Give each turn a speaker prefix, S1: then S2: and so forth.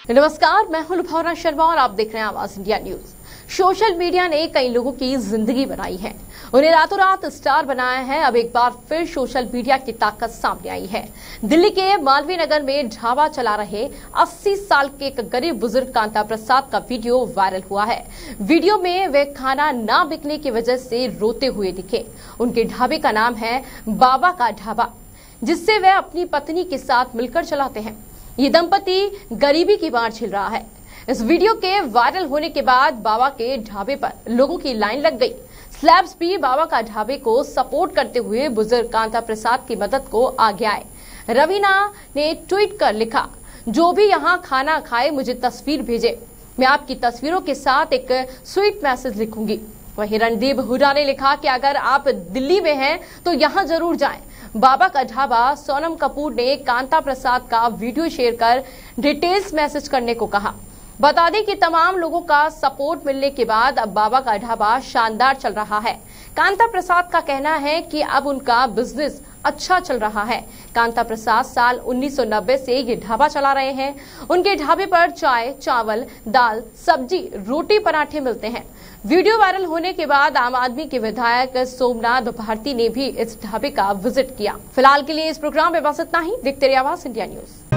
S1: नमस्कार, मैं हूं लुभावना शर्मा और आप देख रहे हैं आवाज इंडिया न्यूज। सोशल मीडिया ने कई लोगों की जिंदगी बनाई है, उन्हें रातों रात स्टार बनाया है। अब एक बार फिर सोशल मीडिया की ताकत सामने आई है। दिल्ली के मालवीय नगर में ढाबा चला रहे 80 साल के एक गरीब बुजुर्ग कांता प्रसाद का वीडियो वायरल हुआ है। वीडियो में वे खाना ना बिकने की वजह से रोते हुए दिखे। उनके ढाबे का नाम है बाबा का ढाबा, जिससे वे अपनी पत्नी के साथ मिलकर चलाते हैं। ये दंपति गरीबी की मार झेल रहा है। इस वीडियो के वायरल होने के बाद बाबा के ढाबे पर लोगों की लाइन लग गई। स्लैब्स भी बाबा का ढाबे को सपोर्ट करते हुए बुजुर्ग कांता प्रसाद की मदद को आगे आए। रवीना ने ट्वीट कर लिखा, जो भी यहाँ खाना खाए मुझे तस्वीर भेजे, मैं आपकी तस्वीरों के साथ एक स्वीट मैसेज लिखूंगी। वहीं रणदीप हुडा ने लिखा कि अगर आप दिल्ली में हैं तो यहाँ जरूर जाएं। बाबा का ढाबा। सोनम कपूर ने कांता प्रसाद का वीडियो शेयर कर डिटेल्स मैसेज करने को कहा। बता दें कि तमाम लोगों का सपोर्ट मिलने के बाद अब बाबा का ढाबा शानदार चल रहा है। कांता प्रसाद का कहना है कि अब उनका बिजनेस अच्छा चल रहा है। कांता प्रसाद साल 1990 से ये ढाबा चला रहे हैं। उनके ढाबे पर चाय, चावल, दाल, सब्जी, रोटी, पराठे मिलते हैं। वीडियो वायरल होने के बाद आम आदमी के विधायक सोमनाथ भारती ने भी इस ढाबे का विजिट किया। फिलहाल के लिए इस प्रोग्राम में बस इतना ही। देखते रहिए आवाज इंडिया न्यूज।